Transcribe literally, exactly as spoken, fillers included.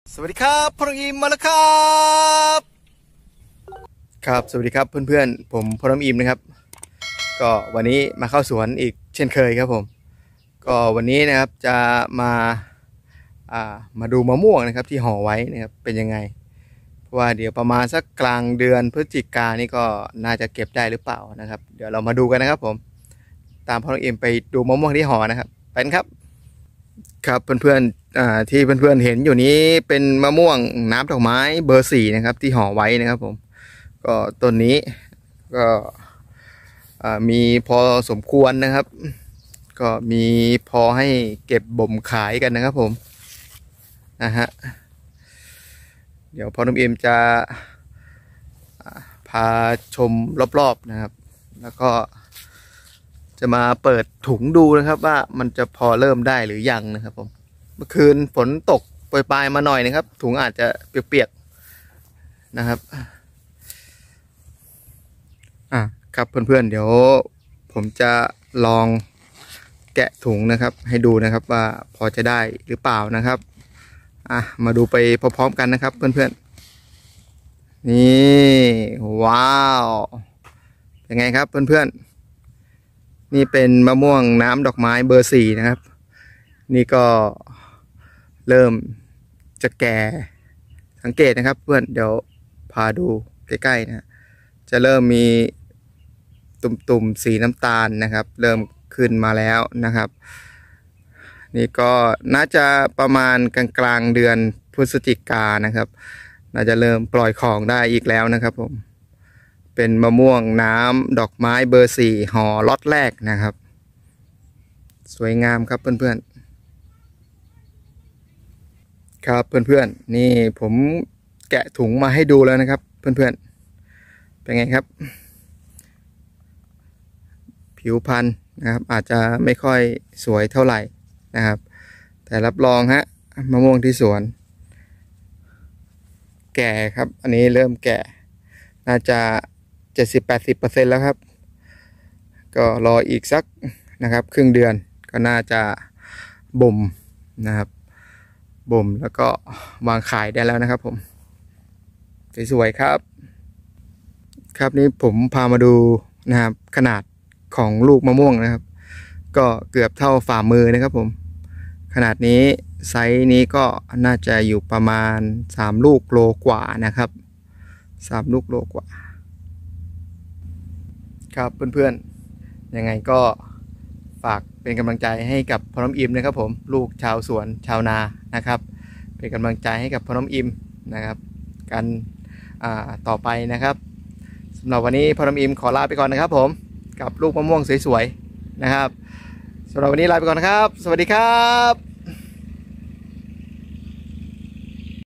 สวัสดีครับพลอิมมาแล้วครับครับสวัสดีครับเพื่อนๆผมพลอิมนะครับก็วันนี้มาเข้าสวนอีกเช่นเคยครับผมก็วันนี้นะครับจะมาอ่ามาดูมะม่วงนะครับที่ห่อไว้นะครับเป็นยังไงเพราะว่าเดี๋ยวประมาณสักกลางเดือนพฤศจิกายนนี่ก็น่าจะเก็บได้หรือเปล่านะครับเดี๋ยวเรามาดูกันนะครับผมตามพลอิมไปดูมะม่วงที่ห่อนะครับไปครับครับเพื่อนๆที่เพื่อนๆเห็นอยู่นี้เป็นมะม่วงน้ำดอกไม้เบอร์สี่นะครับที่ห่อไว้นะครับผมก็ต้นนี้ก็มีพอสมควรนะครับก็มีพอให้เก็บบ่มขายกันนะครับผมนะฮะเดี๋ยวพอน้ำเอ็มจะพาชมรอบๆนะครับแล้วก็จะมาเปิดถุงดูนะครับว่ามันจะพอเริ่มได้หรือยังนะครับผมเมื่อคืนฝนตกโปรยปลายมาหน่อยนะครับถุงอาจจะเปียกๆนะครับอ่ะครับเพื่อนๆเดี๋ยวผมจะลองแกะถุงนะครับให้ดูนะครับว่าพอจะได้หรือเปล่านะครับอ่ะมาดูไปพร้อมๆกันนะครับเพื่อนๆนี่ว้าวเป็นไงครับเพื่อนๆนี่เป็นมะม่วงน้ำดอกไม้เบอร์สี่นะครับนี่ก็เริ่มจะแก่สังเกตนะครับเพื่อนเดี๋ยวพาดูใกล้ๆนะจะเริ่มมีตุ่มๆสีน้ำตาลนะครับเริ่มขึ้นมาแล้วนะครับนี่ก็น่าจะประมาณกลางกลางเดือนพฤศจิกายนนะครับน่าจะเริ่มปล่อยของได้อีกแล้วนะครับผมเป็นมะม่วงน้ำดอกไม้เบอร์สี่ห่อล็อตแรกนะครับสวยงามครับเพื่อนๆครับเพื่อนๆนี่ผมแกะถุงมาให้ดูแล้วนะครับเพื่อนๆเป็นไงครับผิวพรรณนะครับอาจจะไม่ค่อยสวยเท่าไหร่นะครับแต่รับรองฮะมะม่วงที่สวนแก่ครับอันนี้เริ่มแก่น่าจะเจ็ดสิบแปดสิบเปอร์เซ็นต์แล้วครับก็รออีกสักนะครับครึ่งเดือนก็น่าจะบ่มนะครับบ่มแล้วก็วางขายได้แล้วนะครับผมสวยๆครับครับนี้ผมพามาดูนะครับขนาดของลูกมะม่วงนะครับก็เกือบเท่าฝ่ามือนะครับผมขนาดนี้ไซส์นี้ก็น่าจะอยู่ประมาณสามลูกโลกว่านะครับสามลูกโลกว่าครับเพื่อนๆยังไงก็ฝากเป็นกำลังใจให้กับพ่อน้องอิมนะครับผมลูกชาวสวนชาวนานะครับเป็นกำลังใจให้กับพ่อน้องอิมนะครับกันต่อไปนะครับสำหรับวันนี้พ่อน้องอิมขอลาไปก่อนนะครับผมกับลูกมะม่วงสวยๆนะครับสำหรับวันนี้ลาไปก่อนนะครับสวัสดีครับ